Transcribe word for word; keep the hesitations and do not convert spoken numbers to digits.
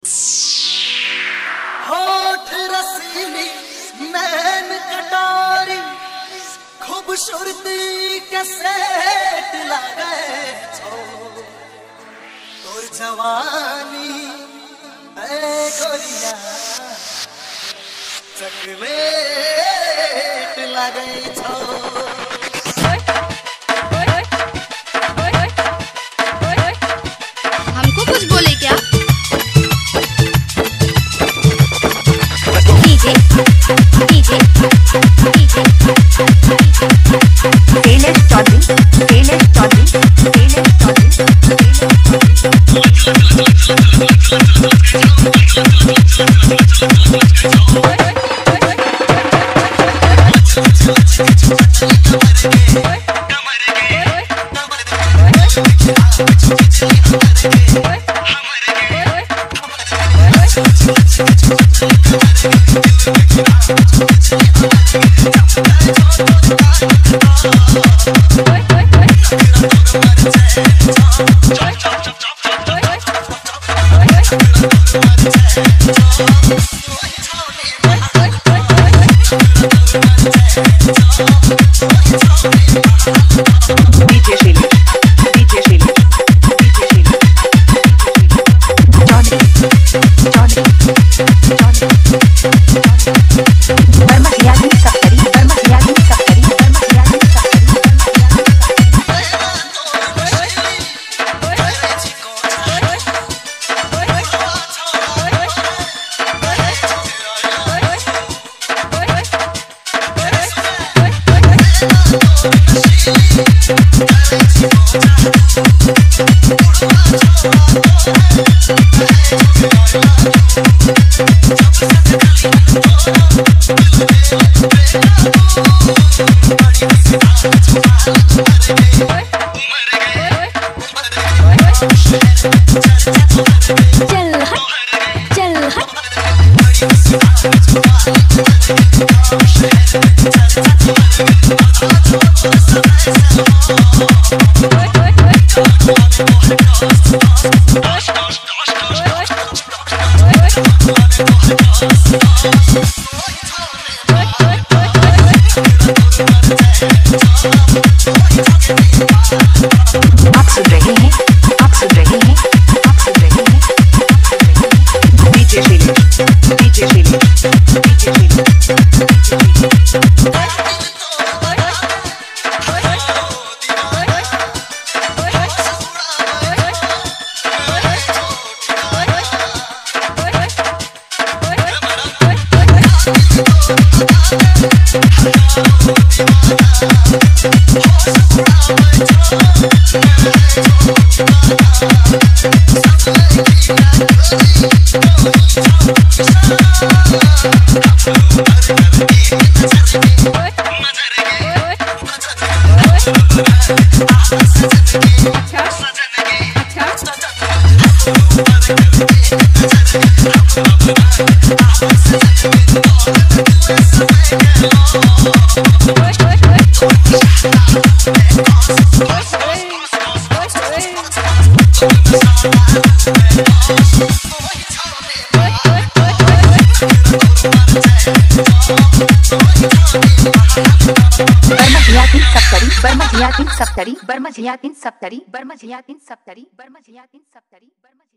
होठ रसीली नैन कटारी खूबसूरती के सेठ लागे छो तोर जवानी ऐ गोरिया चकलेट लागे छो। हमको कुछ बोले क्या? DJ DJ DJ Shailesh Chaudhary Shailesh Chaudhary Shailesh Chaudhary DJ Shailesh DJ Shailesh चल चल आप सुन रहे हैं आप सुन रहे हैं आप सुन रहे हैं DJ Shailesh DJ Shailesh DJ Barma Jiyatin Saptari Barma Jiyatin Saptari Barma Jiyatin Saptari Barma Jiyatin Saptari Verma